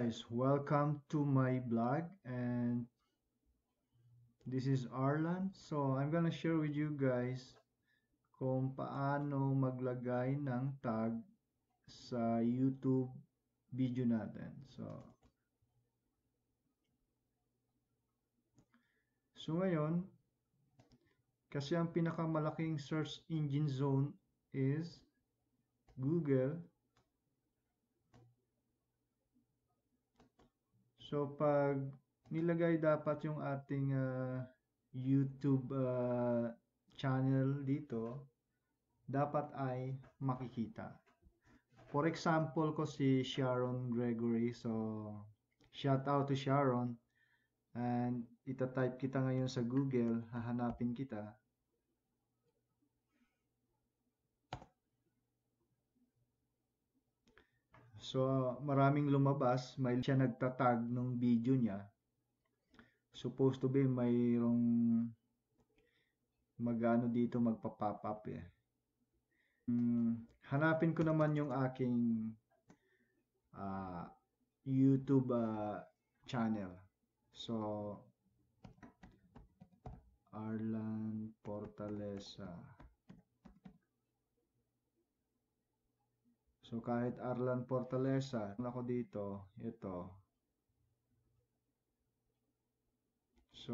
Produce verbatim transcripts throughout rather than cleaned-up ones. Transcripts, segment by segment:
guys, welcome to my blog, and this is Arlan. So I'm gonna share with you guys kung paano maglagay ng tag sa YouTube video natin. So, so ngayon, kasi ang pinakamalaking search engine zone is Google. So pag nilagay dapat yung ating uh, YouTube uh, channel dito, dapat ay makikita. For example ko si Sharon Gregory. So, shout out to Sharon. And ita-type kita ngayon sa Google, hahanapin kita. So, maraming lumabas. May siya nagtatag ng video niya. Supposed to be mayroong magano dito magpa-pop up eh. Hmm, hanapin ko naman yung aking uh, YouTube uh, channel. So, Arlan Portalesa. So, kahit Arlan Portalesa, ako dito, ito. So,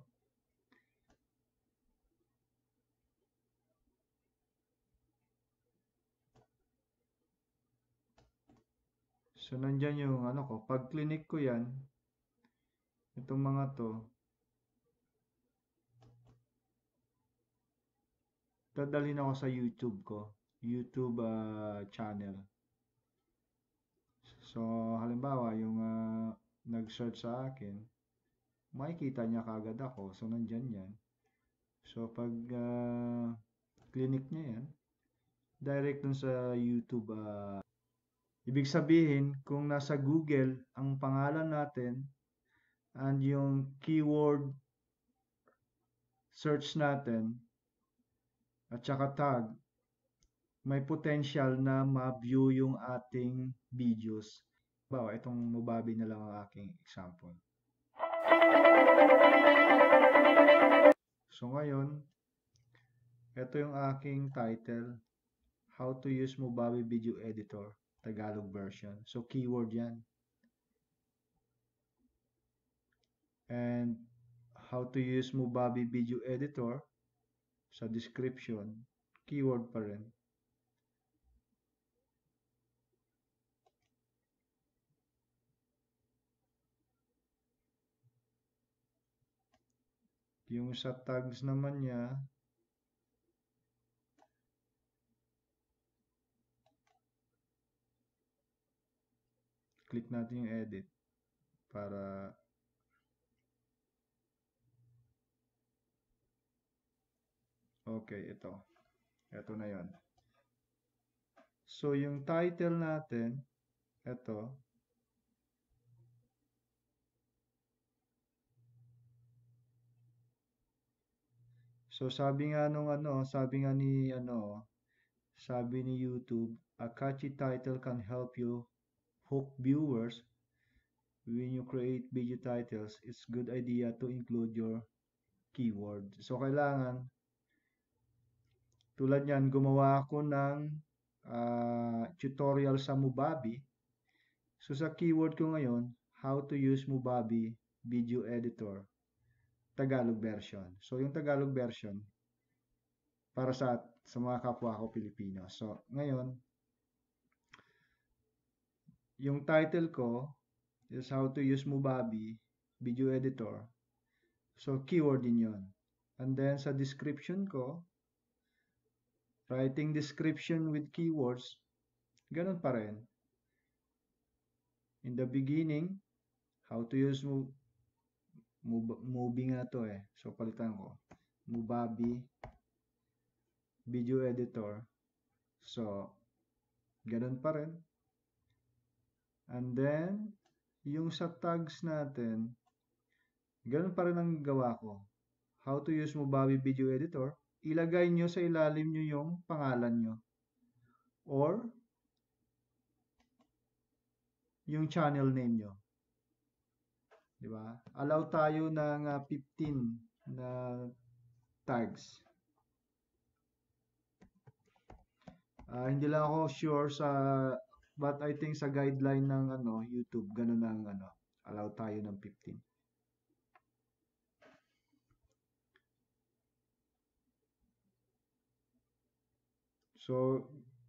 So, nandyan yung ano ko. Pag clinic ko yan, itong mga to, dadalhin ako sa YouTube ko. YouTube uh, channel. So, halimbawa, yung uh, nag-search sa akin, makikita niya kagad ako. So, nandyan yan. So, pag uh, clinic niya yan, direct dun sa YouTube. Uh, ibig sabihin, kung nasa Google ang pangalan natin, and yung keyword search natin at saka tag, may potential na ma-view yung ating videos. Bawa, itong Mubabi na lang ang aking example. So ngayon, ito yung aking title, How to use Mubabi Video Editor, Tagalog version. So keyword yan. And how to use Mubabi Video Editor, sa description, keyword pa rin. Yung sa tags naman niya, click natin yung edit para okay, ito. Ito na yon. So, yung title natin, ito. So, sabi nga nung ano, sabi nga ni ano, sabi ni YouTube, a catchy title can help you hook viewers. When you create video titles, it's good idea to include your keyword. So, kailangan tulad yan, gumawa ako ng uh, tutorial sa Mubabi. So, sa keyword ko ngayon, how to use Mubabi Video Editor, Tagalog version. So, yung Tagalog version, para sa, sa mga kapwa ko Pilipino. So, ngayon, yung title ko is how to use Mubabi Video Editor. So, keyword din yun. And then, sa description ko, writing description with keywords, ganun pa rin. In the beginning, how to use move, move, movie nga to eh. So, palitan ko. Mubabi Video Editor. So, ganun pa rin. And then, yung sa tags natin, ganun pa rin ang gawa ko. How to use Mubabi Video Editor. Ilagay nyo sa ilalim nyo yung pangalan nyo. Or, yung channel name nyo. di ba? Allow tayo ng ah, fifteen na tags. Ah, hindi lang ako sure sa, but I think sa guideline ng ano YouTube, ganun ang ano, allow tayo ng fifteen. So,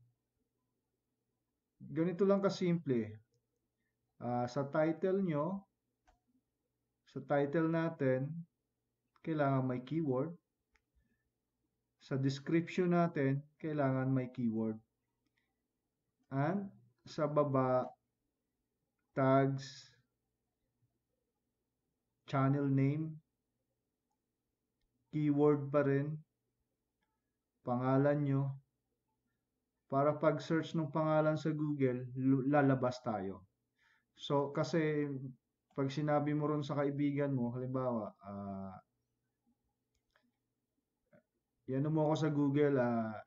ganito lang kasimple. Ah, sa title nyo, sa title natin, kailangan may keyword. Sa description natin, kailangan may keyword. And sa baba, tags, channel name, keyword pa rin, pangalan nyo, para pag search ng pangalan sa Google, lalabas tayo. So, kasi pag sinabi mo ron sa kaibigan mo, halimbawa, ah, yan mo ako sa Google, ah,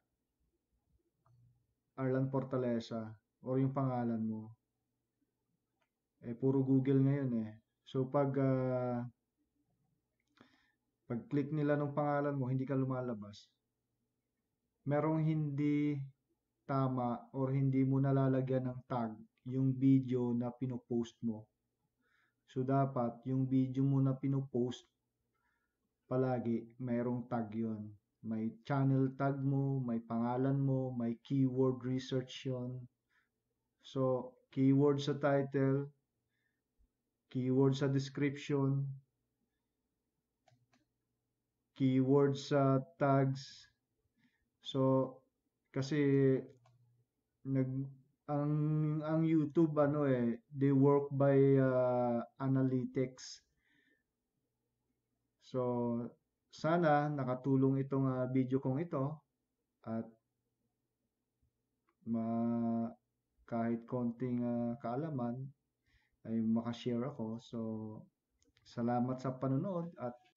Arlan Fortaleza, or yung pangalan mo. Eh, puro Google ngayon eh. So, pag, ah, pag click nila ng pangalan mo, hindi ka lumalabas. Merong hindi tama or hindi mo nalalagyan ng tag yung video na pinopost mo. So, dapat yung video mo na pinopost, palagi mayroong tag yon. May channel tag mo, may pangalan mo, may keyword research yon. So, keyword sa title, keyword sa description, keyword sa tags. So, kasi nag ang ang YouTube ano eh, they work by uh, analytics. So, sana nakatulong itong uh, video kong ito at ma kahit konting uh, kaalaman ay makashare ako. So, salamat sa panonood at